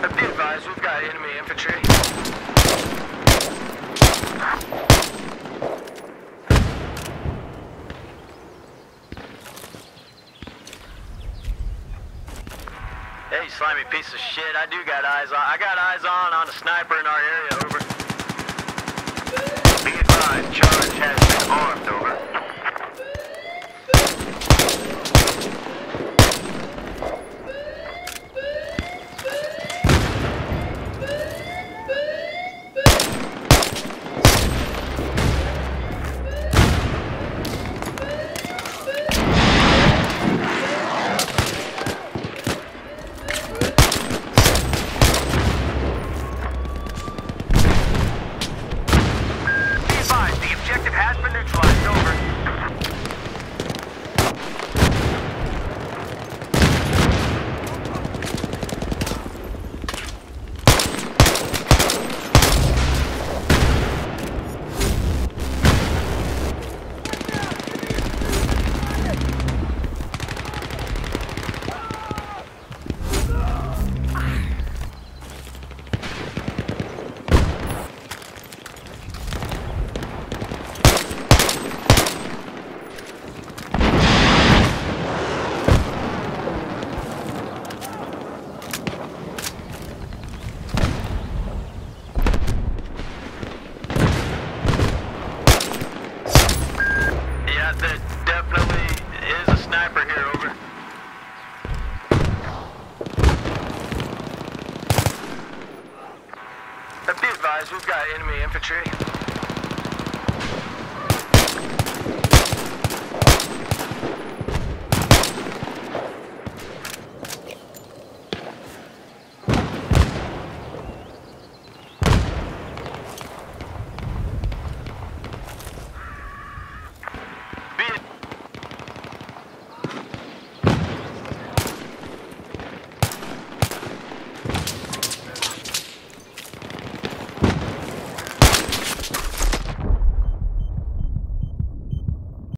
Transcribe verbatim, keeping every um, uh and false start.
Be advised, we've got enemy infantry. Hey, slimy piece of shit, I do got eyes on. I got eyes on on a sniper in our area, over. Be advised, charge has been armed, over. Be advised, we've got enemy infantry.